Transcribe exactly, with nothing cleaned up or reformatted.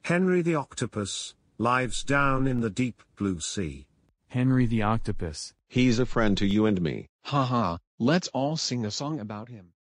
Henry the Octopus lives down in the deep blue sea. Henry the Octopus. He's a friend to you and me. Haha, let's all sing a song about him.